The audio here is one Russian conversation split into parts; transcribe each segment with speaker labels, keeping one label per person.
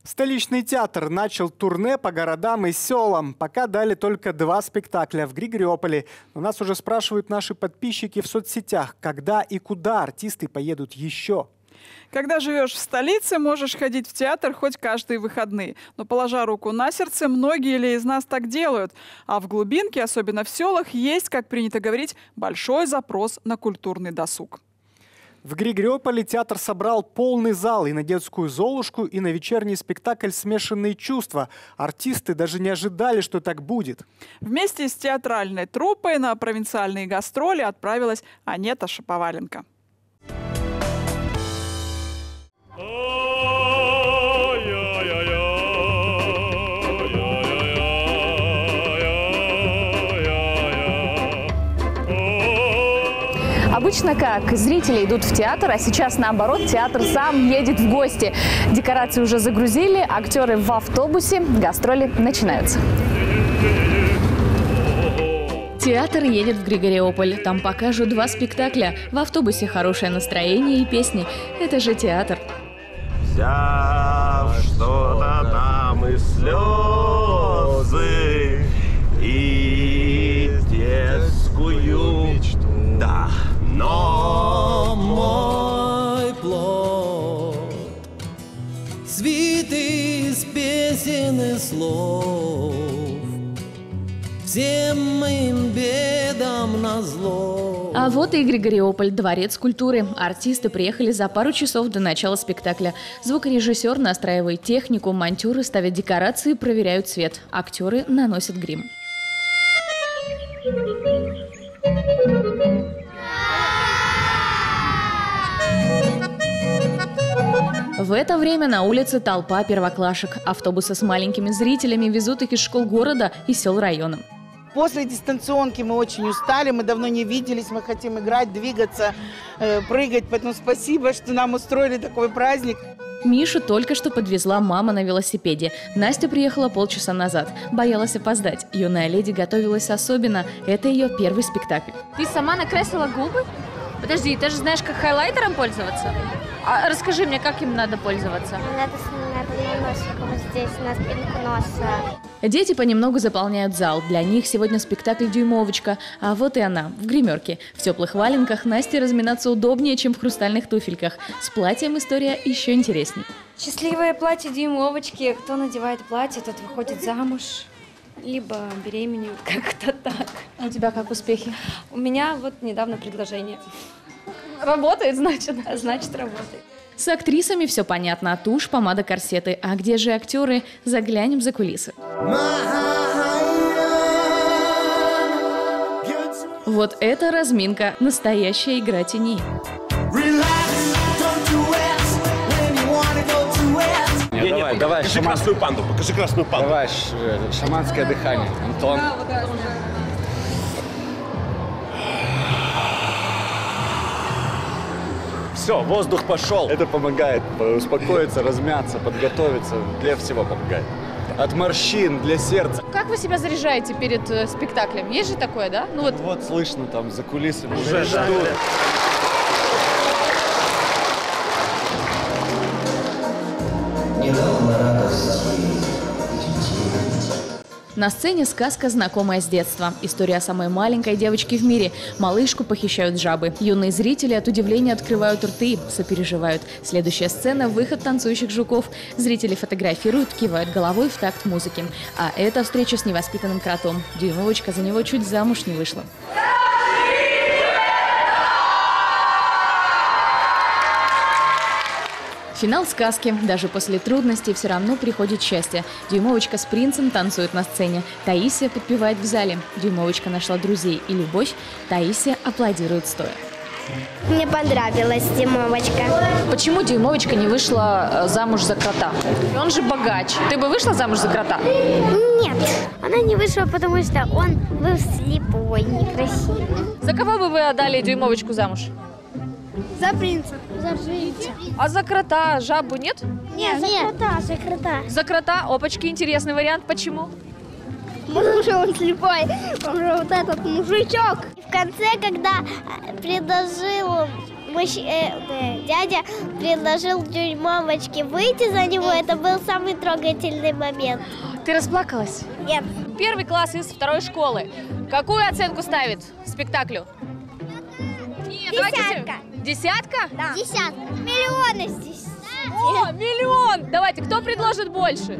Speaker 1: Столичный театр начал турне по городам и селам. Пока дали только 2 спектакля в Григориополе. Но нас уже спрашивают наши подписчики в соцсетях, когда и куда артисты поедут еще.
Speaker 2: Когда живешь в столице, можешь ходить в театр хоть каждые выходные. Но, положа руку на сердце, многие ли из нас так делают. А в глубинке, особенно в селах, есть, как принято говорить, большой запрос на культурный досуг.
Speaker 1: В Григориополе театр собрал полный зал и на детскую «Золушку», и на вечерний спектакль «Смешанные чувства». Артисты даже не ожидали, что так будет.
Speaker 2: Вместе с театральной труппой на провинциальные гастроли отправилась Анета Шаповаленко.
Speaker 3: Обычно как? Зрители идут в театр, а сейчас наоборот, театр сам едет в гости. Декорации уже загрузили, актеры в автобусе, гастроли начинаются. Театр едет в Григориополь. Там покажут 2 спектакля. В автобусе хорошее настроение и песни. Это же театр.
Speaker 4: Взяв что-то там и слезы, и детскую мечту. Да, но мой плод свит из песен и слов, всем моим бедам назло.
Speaker 3: А вот и Григориополь, дворец культуры. Артисты приехали за пару часов до начала спектакля. Звукорежиссер настраивает технику, монтёры ставят декорации, проверяют свет. Актеры наносят грим. В это время на улице толпа первоклашек. Автобусы с маленькими зрителями везут их из школ города и сел района.
Speaker 5: После дистанционки мы очень устали, мы давно не виделись, мы хотим играть, двигаться, прыгать. Поэтому спасибо, что нам устроили такой праздник.
Speaker 3: Мишу только что подвезла мама на велосипеде. Настя приехала полчаса назад. Боялась опоздать. Юная леди готовилась особенно. Это ее первый спектакль.
Speaker 6: Ты сама накрасила губы? Подожди, ты же знаешь, как хайлайтером пользоваться? А расскажи мне, как им надо пользоваться?
Speaker 7: Надо носиком вот здесь, на спинку носа.
Speaker 3: Дети понемногу заполняют зал. Для них сегодня спектакль «Дюймовочка». А вот и она, в гримерке. В теплых валенках Насте разминаться удобнее, чем в хрустальных туфельках. С платьем история еще интересней.
Speaker 6: Счастливое платье Дюймовочки. Кто надевает платье, тот выходит замуж. Либо беременеют, как-то так.
Speaker 3: А у тебя как успехи?
Speaker 6: У меня вот недавно предложение.
Speaker 3: Работает, значит?
Speaker 6: Значит, работает.
Speaker 3: С актрисами все понятно. Тушь, помада, корсеты. А где же актеры? Заглянем за кулисы. Вот это разминка. Настоящая игра теней.
Speaker 4: Давай, покажи красную панду, покажи красную панду.
Speaker 8: Давай, шаманское дыхание. Антон. Все, воздух пошел. Это помогает успокоиться, размяться, подготовиться. Для всего помогает. От морщин, для сердца.
Speaker 3: Как вы себя заряжаете перед спектаклем? Есть же такое, да? Ну
Speaker 8: вот слышно там за кулисами уже ждут.
Speaker 3: На сцене сказка, знакомая с детства. История самой маленькой девочки в мире. Малышку похищают жабы. Юные зрители от удивления открывают рты, сопереживают. Следующая сцена – выход танцующих жуков. Зрители фотографируют, кивают головой в такт музыки. А это встреча с невоспитанным кротом. Дюймовочка за него чуть замуж не вышла. Финал сказки. Даже после трудностей все равно приходит счастье. Дюймовочка с принцем танцует на сцене. Таисия подпевает в зале. Дюймовочка нашла друзей и любовь. Таисия аплодирует стоя.
Speaker 7: Мне понравилась Дюймовочка.
Speaker 3: Почему Дюймовочка не вышла замуж за крота? Он же богач. Ты бы вышла замуж за крота?
Speaker 7: Нет, она не вышла, потому что он был слепой, некрасивый.
Speaker 3: За кого бы вы отдали Дюймовочку замуж?
Speaker 7: За принца. За принца.
Speaker 3: А за крота жабу нет?
Speaker 7: Нет, за крота.
Speaker 3: За крота? Опачки, интересный вариант. Почему?
Speaker 7: Потому что он слепой, он же вот этот мужичок. В конце, когда предложил дядя предложил дюймовочке выйти за него. Это был самый трогательный момент.
Speaker 3: Ты расплакалась?
Speaker 7: Нет.
Speaker 3: Первый класс из 2-й школы. Какую оценку ставит спектаклю?
Speaker 7: Десятка.
Speaker 3: Десятка?
Speaker 7: Да. Десятка. Миллионы здесь.
Speaker 3: О, миллион! Давайте, кто предложит больше?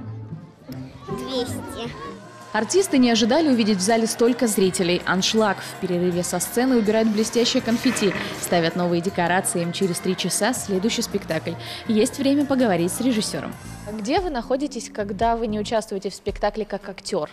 Speaker 7: 200.
Speaker 3: Артисты не ожидали увидеть в зале столько зрителей. Аншлаг. В перерыве со сцены убирают блестящее конфетти, ставят новые декорации. Им через 3 часа следующий спектакль. Есть время поговорить с режиссером. Где вы находитесь, когда вы не участвуете в спектакле как актер?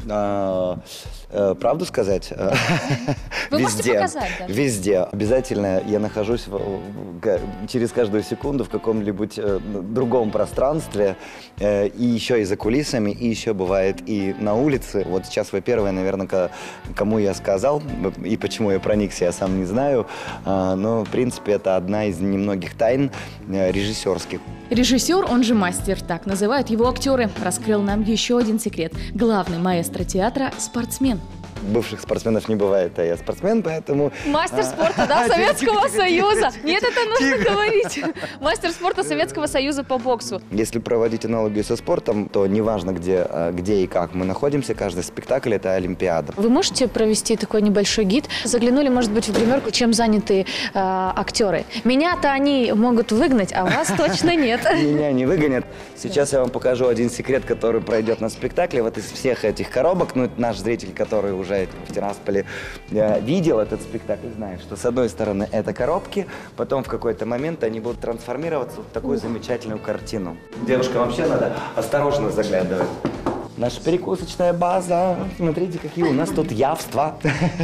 Speaker 9: Правду сказать?
Speaker 3: Вы можете показать, да?
Speaker 9: Везде. Обязательно я нахожусь через каждую секунду в каком-нибудь другом пространстве. И еще и за кулисами, и еще бывает и на улице. Вот сейчас вы первые, наверное, кому я сказал, и почему я проникся, я сам не знаю. Но, в принципе, это одна из немногих тайн режиссерских.
Speaker 3: Режиссер, он же мастер, так называют его актеры, раскрыл нам еще один секрет. Главный маэстро театра – спортсмен.
Speaker 9: Бывших спортсменов не бывает, а я спортсмен, поэтому...
Speaker 3: Мастер спорта, да, Советского Союза. Нет, это нужно говорить. Мастер спорта Советского Союза по боксу.
Speaker 9: Если проводить аналогию со спортом, то неважно, где и как мы находимся, каждый спектакль – это Олимпиада.
Speaker 3: Вы можете провести такой небольшой гид? Заглянули, может быть, в гримерку, чем заняты актеры. Меня-то они могут выгнать, а вас точно нет.
Speaker 9: Меня не выгонят. Сейчас я вам покажу один секрет, который пройдет на спектакле. Вот из всех этих коробок, ну, наш зритель, который уже в Тирасполе видел этот спектакль, знает, что с одной стороны это коробки, потом в какой-то момент они будут трансформироваться в такую замечательную картину. Девушкам вообще надо осторожно заглядывать. Наша перекусочная база. Смотрите, какие у нас тут явства.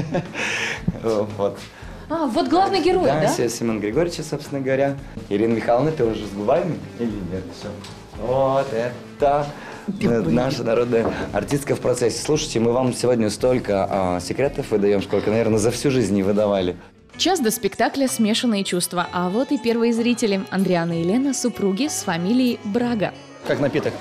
Speaker 9: Вот.
Speaker 3: Вот главный герой, да?
Speaker 9: Да, Семен Григорьевич, собственно говоря. Ирина Михайловна, ты уже с губами или нет? Все. Вот это... Наша народная артистка в процессе. Слушайте, мы вам сегодня столько секретов выдаем, сколько, наверное, за всю жизнь не выдавали.
Speaker 3: Час до спектакля, смешанные чувства. А вот и первые зрители. Андриана и Лена – супруги с фамилией Брага.
Speaker 10: Как напиток.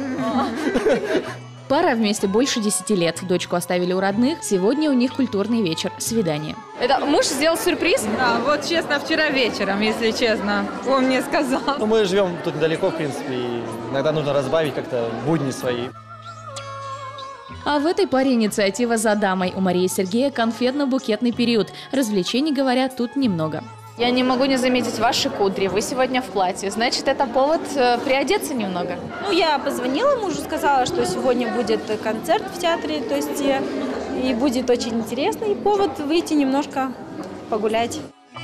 Speaker 3: Пара вместе больше 10 лет. Дочку оставили у родных. Сегодня у них культурный вечер. Свидание. Это муж сделал сюрприз?
Speaker 11: Да, вот честно, вчера вечером, если честно, он мне сказал.
Speaker 10: Ну, мы живем тут недалеко, в принципе, и иногда нужно разбавить как-то будни свои.
Speaker 3: А в этой паре инициатива за дамой. У Марии и Сергея конфетно-букетный период. Развлечений, говорят, тут немного. Я не могу не заметить ваши кудри. Вы сегодня в платье. Значит, это повод приодеться немного?
Speaker 12: Ну, я позвонила мужу, сказала, что сегодня будет концерт в театре, то есть и будет очень интересный повод выйти немножко погулять.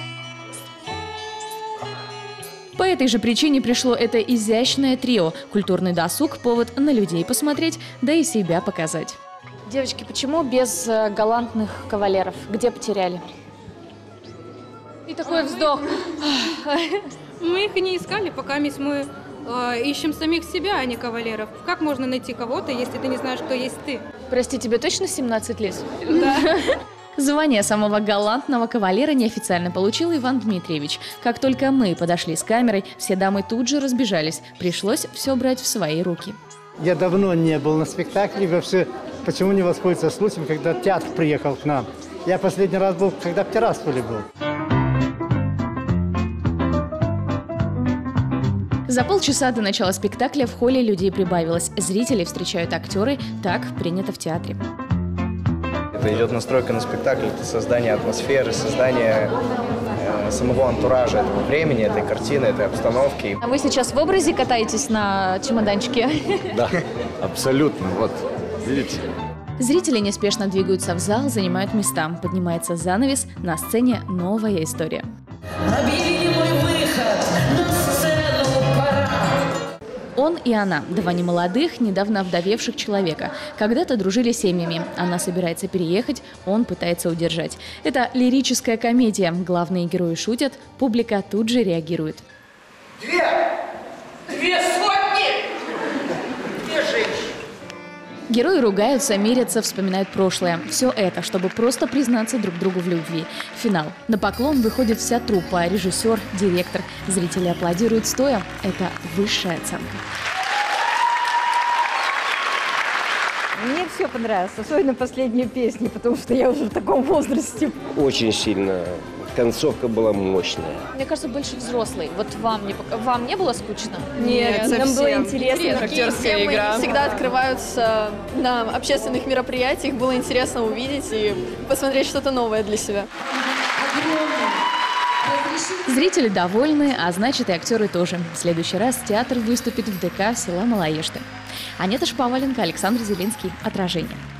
Speaker 3: По этой же причине пришло это изящное трио. Культурный досуг – повод на людей посмотреть, да и себя показать. Девочки, почему без галантных кавалеров? Где потеряли? И такой вздох.
Speaker 13: Мы их и не искали, пока мы ищем самих себя, а не кавалеров. Как можно найти кого-то, если ты не знаешь, кто есть ты?
Speaker 3: Прости, тебе точно 17 лет?
Speaker 13: Да.
Speaker 3: Звание самого галантного кавалера неофициально получил Иван Дмитриевич. Как только мы подошли с камерой, все дамы тут же разбежались. Пришлось все брать в свои руки.
Speaker 14: Я давно не был на спектакле, вообще почему не воспользоваться случаем, когда театр приехал к нам. Я последний раз был, когда в Тирасполе был.
Speaker 3: За полчаса до начала спектакля в холле людей прибавилось. Зрители встречают актеры, так принято в театре.
Speaker 15: Это идет настройка на спектакль, это создание атмосферы, создание самого антуража этого времени, этой картины, этой обстановки.
Speaker 3: А вы сейчас в образе катаетесь на чемоданчике?
Speaker 9: Да, абсолютно. Вот, видите?
Speaker 3: Зрители неспешно двигаются в зал, занимают места. Поднимается занавес, на сцене новая история.
Speaker 16: Объявили мой выход на сцену, пора!
Speaker 3: Он и она – два немолодых, недавно овдовевших человека. Когда-то дружили семьями. Она собирается переехать, он пытается удержать. Это лирическая комедия. Главные герои шутят, публика тут же реагирует.
Speaker 16: Две сотни! Две женщины!
Speaker 3: Герои ругаются, мирятся, вспоминают прошлое. Все это, чтобы просто признаться друг другу в любви. Финал. На поклон выходит вся труппа, режиссер, директор. Зрители аплодируют стоя. Это высшая оценка.
Speaker 12: Мне все понравилось, особенно последнюю песню, потому что я уже в таком возрасте.
Speaker 17: Очень сильно
Speaker 4: Концовка была мощная.
Speaker 3: Мне кажется, больше взрослый. Вот вам не было скучно?
Speaker 17: Нет, нам было интересно.
Speaker 11: Актерская
Speaker 17: темы
Speaker 11: игра.
Speaker 17: всегда открываются на общественных мероприятиях. Было интересно увидеть и посмотреть что-то новое для себя.
Speaker 3: Зрители довольны, а значит и актеры тоже. В следующий раз театр выступит в ДК села Малоешты. Анета Шпаваленко, Александр Зеленский. Отражение.